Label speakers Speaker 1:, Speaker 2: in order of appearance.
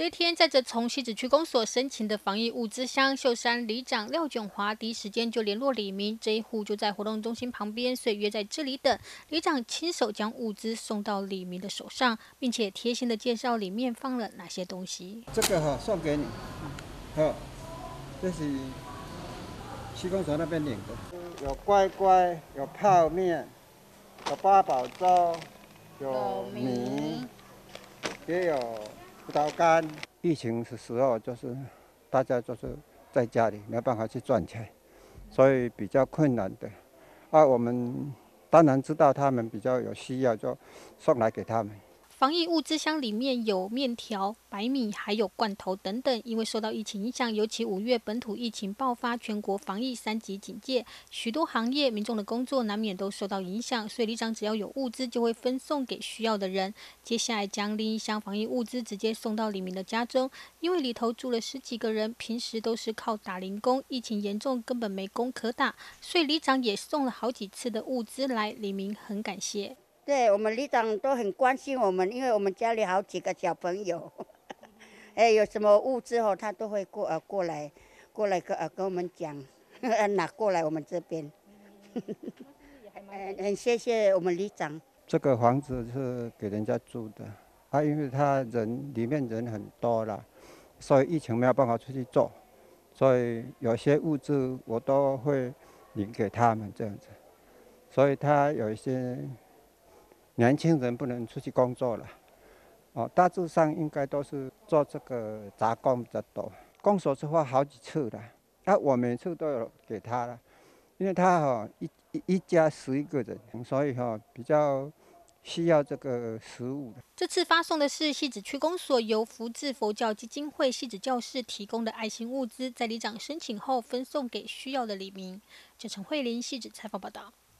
Speaker 1: 这一天，载着从汐止区公所申请的防疫物资箱，秀山里长廖卷华第一时间就联络里民，这一户就在活动中心旁边，所以约在这里等。里长亲手将物资送到里民的手上，并且贴心的介绍里面放了哪些东西。
Speaker 2: 这个送给你，好，这是区公所那边领的，有乖乖，有泡面，有八宝粥，有米，也有葡萄干。疫情的时候，就是大家就是在家里没办法去赚钱，所以比较困难的。我们当然知道他们比较有需要，就送来给他们。
Speaker 1: 防疫物资箱里面有面条、白米，还有罐头等等。因为受到疫情影响，尤其5月本土疫情爆发，全国防疫3级警戒，许多行业民众的工作难免都受到影响，所以里长只要有物资就会分送给需要的人。接下来将另一箱防疫物资直接送到里民的家中，因为里头住了10几个人，平时都是靠打零工，疫情严重根本没工可打，所以里长也送了好几次的物资来，里民很感谢。
Speaker 3: 对我们里长都很关心我们，因为我们家里好几个小朋友，有什么物资他都会过来跟我们讲，拿过来我们这边。很谢谢我们里长。
Speaker 2: 这个房子是给人家住的，因为他里面人很多啦，所以疫情没有办法出去做，所以有些物资我都会领给他们这样子，所以他有一些年轻人不能出去工作了，大致上应该都是做这个杂工比较多。公所是花好几次了，我每次都有给他了，因为他一家11个人，所以比较需要这个食物。
Speaker 1: 这次发送的是汐止区公所由福智佛教基金会汐止教室提供的爱心物资，在里长申请后分送给需要的里民。陈慧琳汐止采访报道。